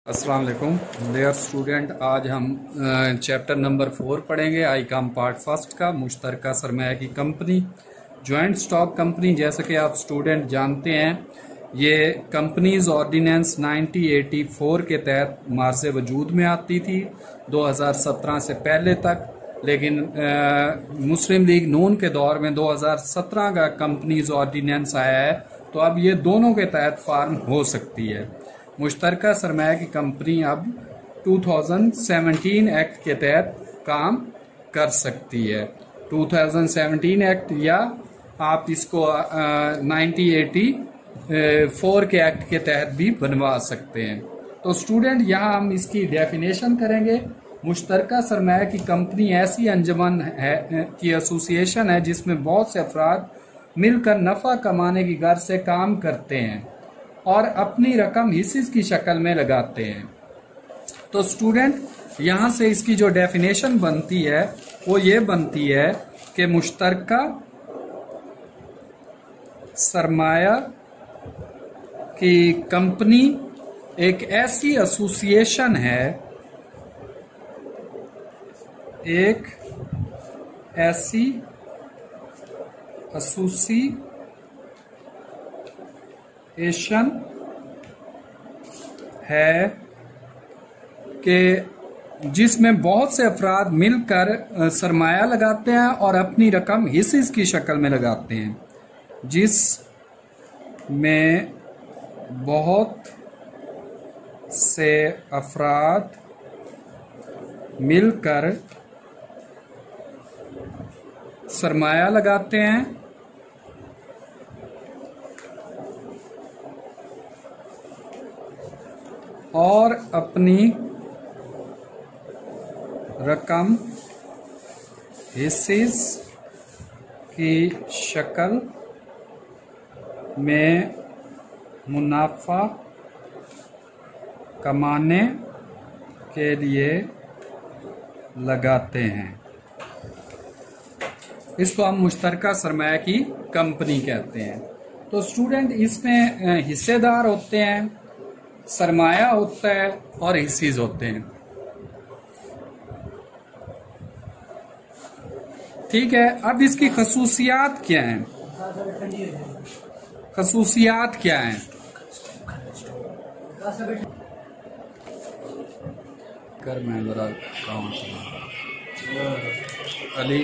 अस्सलाम वालेकुम dear student. आज हम चैप्टर नंबर 4 पढ़ेंगे। आईकॉम पार्ट फर्स्ट का मुश्तरका सरमाया की कंपनी जॉइंट स्टॉक कंपनी। जैसे कि आप स्टूडेंट जानते हैं, ये कंपनीज ऑर्डिनेंस 1984 के तहत मार्ज़े वजूद में आती थी 2017 से पहले तक, लेकिन मुस्लिम लीग नून के दौर में 2017 का कंपनीज ऑर्डिनेंस आया है, तो अब ये दोनों के तहत फार्म हो सकती है। मुश्तरका सरमाया की कंपनी अब 2017 एक्ट के तहत काम कर सकती है। 2017 एक्ट या आप इसको 1984 के एक्ट के तहत भी बनवा सकते हैं। तो स्टूडेंट यहाँ हम इसकी डेफिनेशन करेंगे। मुश्तरका सरमाया की कंपनी ऐसी अंजुमन है की एसोसिएशन है जिसमें बहुत से अफराद मिलकर नफा कमाने की गर्ज से काम करते हैं और अपनी रकम हिस्से की शक्ल में लगाते हैं। तो स्टूडेंट यहां से इसकी जो डेफिनेशन बनती है वो ये बनती है कि मुश्तरका सरमाया की कंपनी एक ऐसी एसोसिएशन है, एक ऐसी एसोसिएशन है कि जिसमें बहुत से अफराद मिलकर सरमाया लगाते हैं और अपनी रकम हिस्से की शक्ल में लगाते हैं। जिसमें बहुत से अफराद मिलकर सरमाया लगाते हैं और अपनी रकम हिस्से की शक्ल में मुनाफा कमाने के लिए लगाते हैं। इसको हम मुश्तरका सरमाया की कंपनी कहते हैं। तो स्टूडेंट इसमें हिस्सेदार होते हैं, सरमाया होता है और हिस्सेज होते हैं। ठीक है, अब इसकी खसूसियात क्या हैं? खसूसियात क्या हैं? कर मैं जरा अली।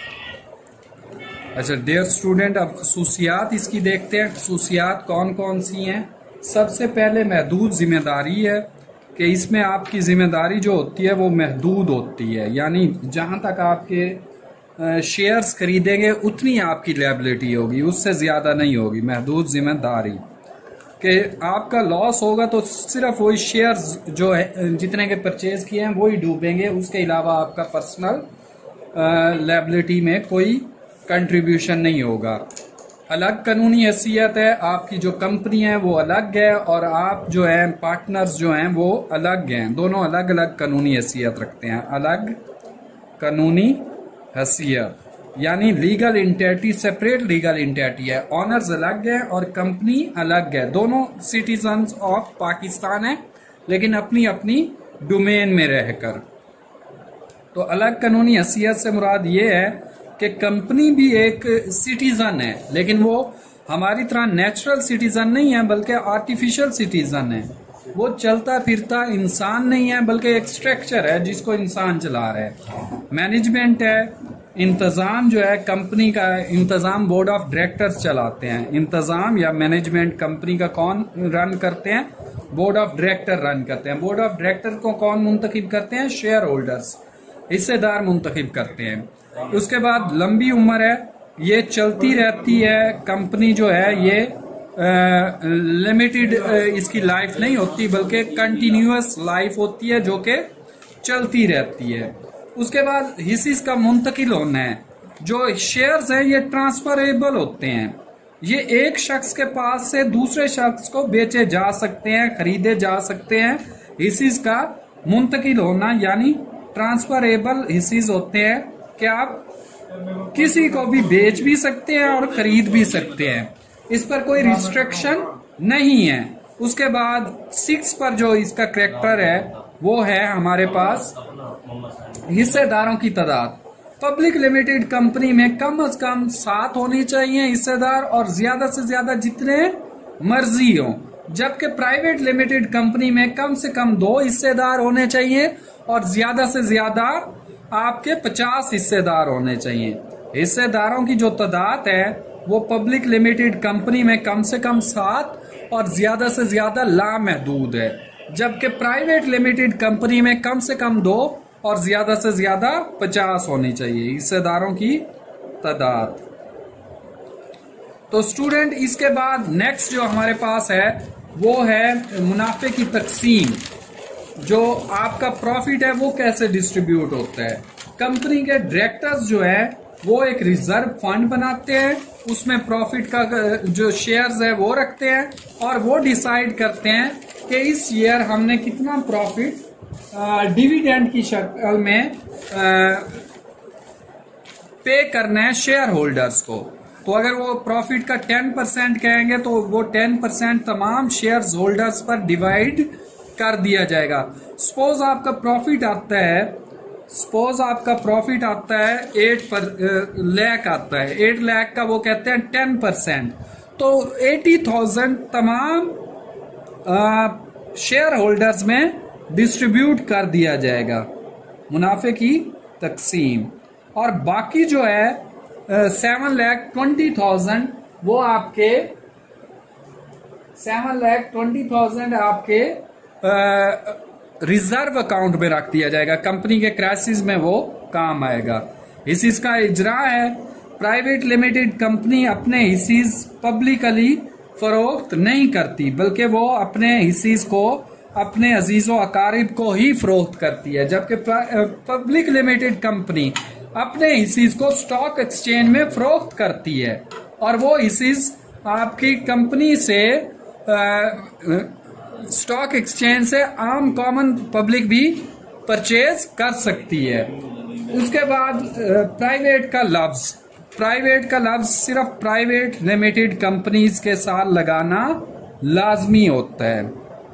अच्छा डियर स्टूडेंट, अब खसूसियात इसकी देखते हैं। खसूसियात कौन कौन सी हैं? सबसे पहले महदूद जिम्मेदारी है कि इसमें आपकी जिम्मेदारी जो होती है वो महदूद होती है, यानी जहां तक आपके शेयर्स खरीदेंगे उतनी आपकी लायबिलिटी होगी, उससे ज्यादा नहीं होगी। महदूद जिम्मेदारी कि आपका लॉस होगा तो सिर्फ वही शेयर्स जो है जितने के परचेज किए हैं वही डूबेंगे, उसके अलावा आपका पर्सनल लायबिलिटी में कोई कंट्रीब्यूशन नहीं होगा। अलग कानूनी हैसियत है, आपकी जो कंपनी है वो अलग है और आप जो है पार्टनर्स जो हैं वो अलग हैं। दोनों अलग अलग कानूनी हैसियत रखते हैं। अलग कानूनी हैसियत यानी legal entity, separate legal entity है। ऑनर्स अलग है और कंपनी अलग है। दोनों सिटीजन्स ऑफ पाकिस्तान है लेकिन अपनी अपनी डोमेन में रहकर। तो अलग कानूनी हैसियत से मुराद ये है कि कंपनी भी एक सिटीजन है, लेकिन वो हमारी तरह नेचुरल सिटीजन नहीं है बल्कि आर्टिफिशियल सिटीजन है। वो चलता फिरता इंसान नहीं है बल्कि एक स्ट्रक्चर है जिसको इंसान चला रहा है। मैनेजमेंट है, इंतजाम जो है कंपनी का इंतजाम बोर्ड ऑफ डायरेक्टर्स चलाते हैं। इंतजाम या मैनेजमेंट कंपनी का कौन रन करते हैं? बोर्ड ऑफ डायरेक्टर रन करते हैं। बोर्ड ऑफ डायरेक्टर को कौन मुंतखब करते हैं? शेयर होल्डर्स, हिस्सेदार मुंतखब करते हैं। उसके बाद लंबी उम्र है, ये चलती रहती है। कंपनी जो है ये लिमिटेड इसकी लाइफ नहीं होती बल्कि कंटिन्यूअस लाइफ होती है जो कि चलती रहती है। उसके बाद हिस्से का मुंतकिल होना है। जो शेयर्स हैं ये ट्रांसफरेबल होते हैं। ये एक शख्स के पास से दूसरे शख्स को बेचे जा सकते हैं, खरीदे जा सकते हैं। हिस्से का मुंतकिल होना यानी ट्रांसफरेबल हिस्से होते हैं कि आप किसी को भी बेच भी सकते हैं और खरीद भी सकते हैं। इस पर कोई रिस्ट्रिक्शन नहीं है। उसके बाद 6 पर जो इसका करेक्टर है वो है हमारे पास हिस्सेदारों की तादाद। पब्लिक लिमिटेड कंपनी में कम से कम 7 होनी चाहिए हिस्सेदार और ज्यादा से ज्यादा जितने मर्जी हो, जबकि प्राइवेट लिमिटेड कंपनी में कम से कम 2 हिस्सेदार होने चाहिए और ज्यादा से ज्यादा आपके 50 हिस्सेदार होने चाहिए। हिस्सेदारों की जो तादाद है वो पब्लिक लिमिटेड कंपनी में कम से कम 7 और ज्यादा से ज्यादा लामहदूद है, जबकि प्राइवेट लिमिटेड कंपनी में कम से कम 2 और ज्यादा से ज्यादा 50 होनी चाहिए हिस्सेदारों की तादाद। तो स्टूडेंट इसके बाद नेक्स्ट जो हमारे पास है वो है मुनाफे की तकसीम। जो आपका प्रॉफिट है वो कैसे डिस्ट्रीब्यूट होता है। कंपनी के डायरेक्टर्स जो है वो एक रिजर्व फंड बनाते हैं, उसमें प्रॉफिट का जो शेयर्स है वो रखते हैं और वो डिसाइड करते हैं कि इस ईयर हमने कितना प्रॉफिट डिविडेंड की शक्ल में पे करना है शेयर होल्डर्स को। तो अगर वो प्रॉफिट का 10% कहेंगे तो वो 10% तमाम शेयर होल्डर्स पर डिवाइड कर दिया जाएगा। सपोज आपका प्रॉफिट आता है 8 लाख आता है, 8 लाख का वो कहते हैं 10%, तो 80,000 तमाम शेयर होल्डर्स में डिस्ट्रीब्यूट कर दिया जाएगा मुनाफे की तकसीम। और बाकी जो है 7,20,000 वो आपके 7,20,000 आपके रिजर्व अकाउंट में रख दिया जाएगा, कंपनी के क्राइसिस में वो काम आएगा। हिस्सेस का इजरा है। प्राइवेट लिमिटेड कंपनी अपने हिस्सेस पब्लिकली फरोख्त नहीं करती, बल्कि वो अपने हिस्सेस को अपने अजीजों अकारिब को ही फरोख्त करती है, जबकि पब्लिक लिमिटेड कंपनी अपने हिस्सेस को स्टॉक एक्सचेंज में फरोख्त करती है और वो हिस्सेस आपकी कंपनी से स्टॉक एक्सचेंज से आम कॉमन पब्लिक भी परचेज कर सकती है। उसके बाद प्राइवेट का लफ्ज सिर्फ प्राइवेट लिमिटेड कंपनीज के साथ लगाना लाजमी होता है।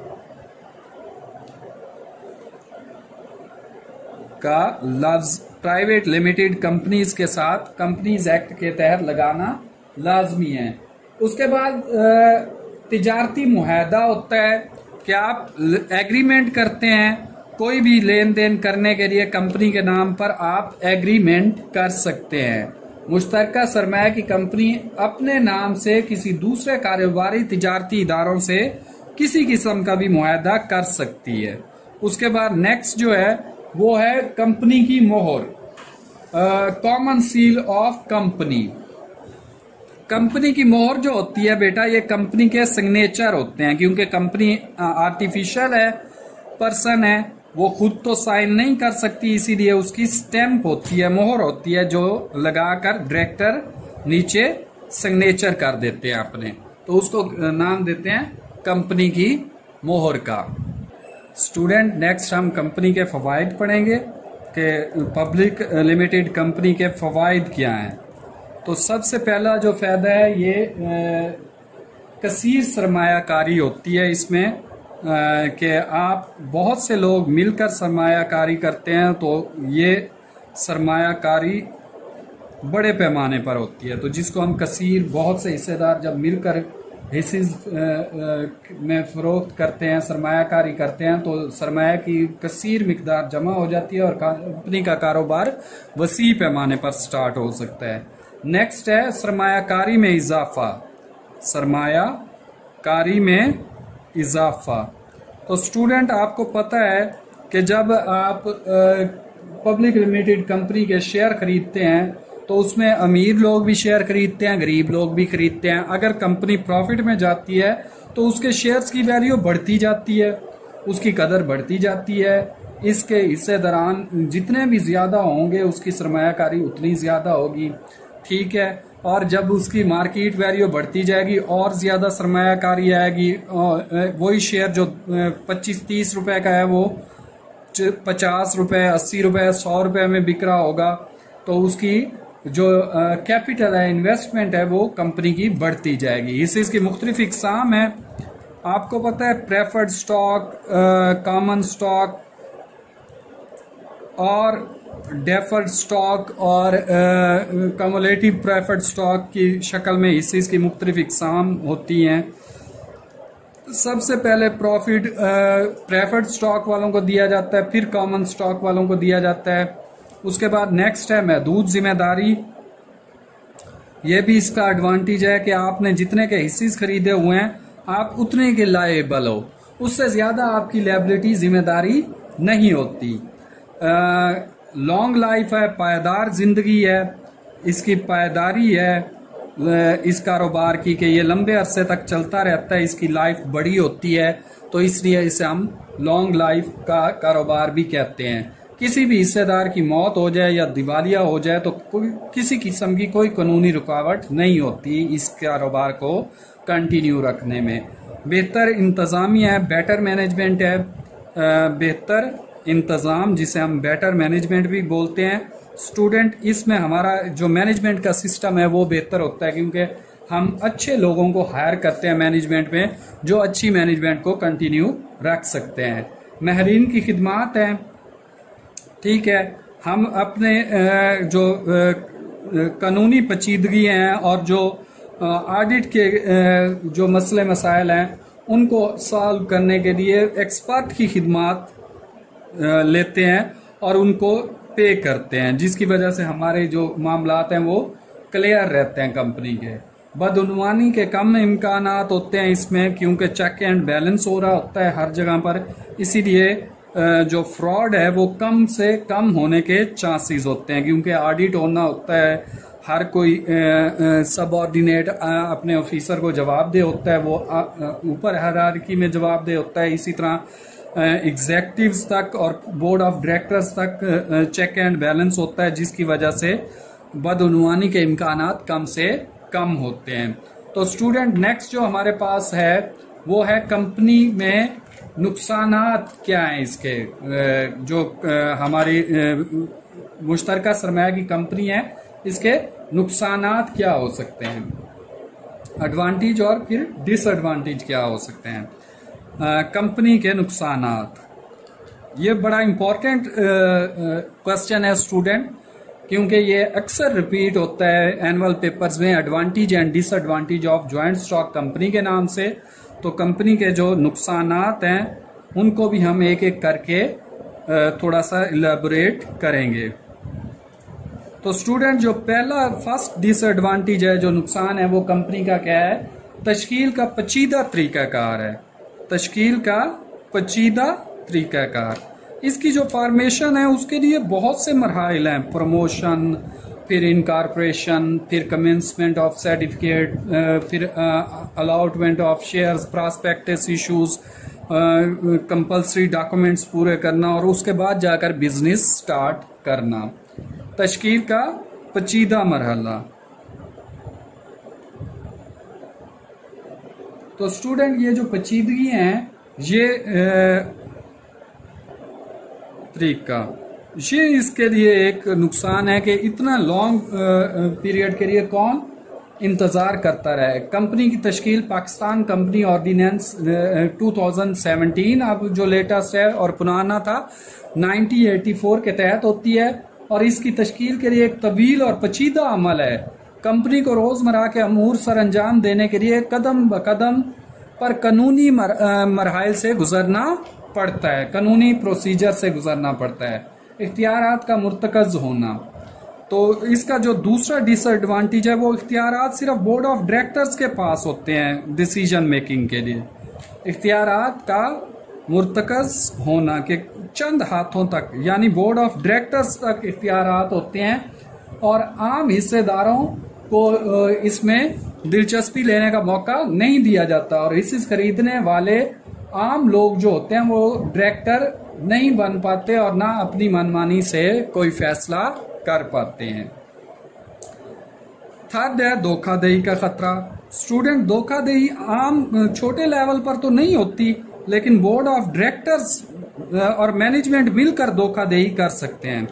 का लफ्ज प्राइवेट लिमिटेड कंपनीज के साथ कंपनीज एक्ट के तहत लगाना लाजमी है। उसके बाद तिजारती मुआहदा होता है कि आप एग्रीमेंट करते हैं, कोई भी लेन देन करने के लिए कंपनी के नाम पर आप एग्रीमेंट कर सकते हैं। मुश्तरका सरमाया की कंपनी अपने नाम से किसी दूसरे कारोबारी तिजारती इदारों से किसी किस्म का भी मुआहदा कर सकती है। उसके बाद नेक्स्ट जो है वो है कंपनी की मोहर, common seal of company. Company की मोहर जो होती है बेटा, ये कंपनी के सिग्नेचर होते हैं, क्योंकि कंपनी आर्टिफिशियल है, पर्सन है, वो खुद तो साइन नहीं कर सकती, इसीलिए उसकी स्टैंप होती है, मोहर होती है, जो लगाकर डायरेक्टर नीचे सिग्नेचर कर देते हैं अपने, तो उसको नाम देते हैं कंपनी की मोहर का। स्टूडेंट नेक्स्ट हम कंपनी के फवाइद पढ़ेंगे कि पब्लिक लिमिटेड कंपनी के फवाइद क्या हैं। तो सबसे पहला जो फायदा है ये कसीर सरमायाकारी होती है इसमें, कि आप बहुत से लोग मिलकर सरमायाकारी करते हैं, तो ये सरमायाकारी बड़े पैमाने पर होती है। तो जिसको हम कसीर, बहुत से हिस्सेदार जब मिलकर हिस्से में फरोख्त करते हैं, सरमायाकारी करते हैं, तो सरमाया की कसीर मिकदार जमा हो जाती है और कंपनी का कारोबार वसी पैमाने पर स्टार्ट हो सकता है। नेक्स्ट है सरमायाकारी में इजाफा, सरमायाकारी में इजाफा। तो स्टूडेंट आपको पता है कि जब आप पब्लिक लिमिटेड कंपनी के शेयर खरीदते हैं तो उसमें अमीर लोग भी शेयर खरीदते हैं, गरीब लोग भी खरीदते हैं। अगर कंपनी प्रॉफिट में जाती है तो उसके शेयर्स की वैल्यू बढ़ती जाती है, उसकी कदर बढ़ती जाती है। इसके हिस्सेदारान जितने भी ज्यादा होंगे उसकी सरमायाकारी उतनी ज्यादा होगी, ठीक है। और जब उसकी मार्केट वैल्यू बढ़ती जाएगी और ज्यादा सरमायाकारी आएगी, और वही शेयर जो 25-30 रुपए का है वो 50 रुपए, 80 रुपए, 100 रुपए में बिक रहा होगा, तो उसकी जो कैपिटल है, इन्वेस्टमेंट है, वो कंपनी की बढ़ती जाएगी। हिस्से की मुख्तलिफ इकसाम है। आपको पता है प्रेफर्ड स्टॉक, कॉमन स्टॉक और डेफर्ड स्टॉक और कम्युलेटिव प्रेफर्ड स्टॉक की शक्ल में हिस्से की मुख्तलिफ इकसाम होती हैं। सबसे पहले प्रॉफिट प्रेफर्ड स्टॉक वालों को दिया जाता है, फिर कॉमन स्टॉक वालों को दिया जाता है। उसके बाद नेक्स्ट है महदूद जिम्मेदारी। ये भी इसका एडवांटेज है कि आपने जितने के हिस्से खरीदे हुए हैं आप उतने के लायबल हो, उससे ज्यादा आपकी लायबिलिटी जिम्मेदारी नहीं होती। लॉन्ग लाइफ है, पायदार जिंदगी है, इसकी पायदारी है इस कारोबार की कि ये लंबे अरसे तक चलता रहता है, इसकी लाइफ बड़ी होती है, तो इसलिए इसे हम लॉन्ग लाइफ का कारोबार भी कहते हैं। किसी भी हिस्सेदार की मौत हो जाए या दिवालिया हो जाए तो किसी किस्म की कोई कानूनी रुकावट नहीं होती इस कारोबार को कंटिन्यू रखने में। बेहतर इंतजामिया है, बेटर मैनेजमेंट है, बेहतर इंतजाम जिसे हम बेटर मैनेजमेंट भी बोलते हैं। स्टूडेंट इसमें हमारा जो मैनेजमेंट का सिस्टम है वो बेहतर होता है क्योंकि हम अच्छे लोगों को हायर करते हैं मैनेजमेंट में जो अच्छी मैनेजमेंट को कंटिन्यू रख सकते हैं। महरीन की खिदमात है, ठीक है, हम अपने जो कानूनी पेचीदगी हैं और जो ऑडिट के जो मसले मसाइल हैं उनको सॉल्व करने के लिए एक्सपर्ट की खिदमात लेते हैं और उनको पे करते हैं, जिसकी वजह से हमारे जो मामलात हैं वो क्लियर रहते हैं कंपनी के। बदउनवानी के कम इम्कानात होते हैं इसमें क्योंकि चेक एंड बैलेंस हो रहा होता है हर जगह पर, इसीलिए जो फ्रॉड है वो कम से कम होने के चांसेस होते हैं क्योंकि ऑडिट होना होता है, हर कोई सबऑर्डिनेट अपने ऑफिसर को जवाबदेह होता है, वो ऊपर हायरार्की में जवाबदेह होता है। इसी तरह एग्जेक्टिव्स तक और बोर्ड ऑफ डायरेक्टर्स तक चेक एंड बैलेंस होता है, जिसकी वजह से बदउनवानी के इम्कानात कम से कम होते हैं। तो स्टूडेंट नेक्स्ट जो हमारे पास है वो है कंपनी में नुकसानात क्या हैं इसके, जो हमारी मुश्तरका सरमाया की कंपनी है इसके नुकसानात क्या हो सकते हैं, एडवांटेज और फिर डिसएडवांटेज क्या हो सकते हैं। कंपनी के नुकसानात, ये बड़ा इंपॉर्टेंट क्वेश्चन है स्टूडेंट क्योंकि ये अक्सर रिपीट होता है एनुअल पेपर्स में, advantage and disadvantage of joint stock company के नाम से। तो कंपनी के जो नुकसानात हैं उनको भी हम एक एक करके थोड़ा सा इलेबोरेट करेंगे। तो स्टूडेंट जो पहला फर्स्ट डिसएडवांटेज है, जो नुकसान है, वो कंपनी का क्या है, तश्कील का पेचीदा तरीकाकार है, तश्कील का पेचीदा तरीकाकार। इसकी जो फॉर्मेशन है उसके लिए बहुत से मरहाइल हैं, प्रमोशन, फिर इनकॉर्पोरेशन, फिर कमेंसमेंट ऑफ सर्टिफिकेट, फिर allotment of shares, prospectus issues, compulsory documents पूरे करना और उसके बाद जाकर बिजनेस स्टार्ट करना। तश्कील का पेचीदा मरहला। तो स्टूडेंट ये जो पेचीदगी हैं ये तरीका, ये इसके लिए एक नुकसान है कि इतना लॉन्ग पीरियड के लिए कौन इंतजार करता रहे। कंपनी की तश्कील पाकिस्तान कंपनी ऑर्डिनेंस 2017 अब जो लेटेस्ट है और पुराना था 1984 के तहत होती है और इसकी तश्कील के लिए एक तवील और पेचीदा अमल है। कंपनी को रोजमर्रा के अमूर सर अंजाम देने के लिए कदम ब कदम पर कानूनी मरहाइल से गुजरना पड़ता है, कानूनी प्रोसीजर से गुजरना पड़ता है, इख्तियारात का मुर्तकज होना। तो इसका जो दूसरा डिसएडवांटेज है वो इख्तियारात सिर्फ बोर्ड ऑफ डायरेक्टर्स के पास होते हैं डिसीजन मेकिंग के लिए, इख्तियारात का मुर्तकज होना के चंद हाथों तक यानी बोर्ड ऑफ डायरेक्टर्स तक इख्तियारात होते हैं और आम हिस्सेदारों को इसमें दिलचस्पी लेने का मौका नहीं दिया जाता और हिस्से खरीदने वाले आम लोग जो होते हैं वो डायरेक्टर नहीं बन पाते और ना अपनी मनमानी से कोई फैसला कर पाते हैं। थर्ड है धोखाधड़ी का खतरा। स्टूडेंट धोखाधड़ी आम छोटे लेवल पर तो नहीं होती लेकिन बोर्ड ऑफ डायरेक्टर्स और मैनेजमेंट मिलकर धोखाधड़ी कर सकते हैं,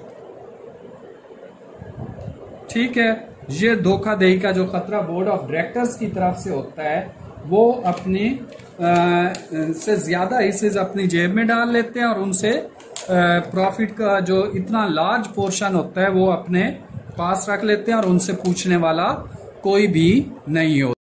ठीक है। ये धोखाधड़ी का जो खतरा बोर्ड ऑफ डायरेक्टर्स की तरफ से होता है वो अपनी से ज्यादा हिस्से अपनी जेब में डाल लेते हैं और उनसे प्रॉफिट का जो इतना लार्ज पोर्शन होता है वो अपने पास रख लेते हैं और उनसे पूछने वाला कोई भी नहीं होता।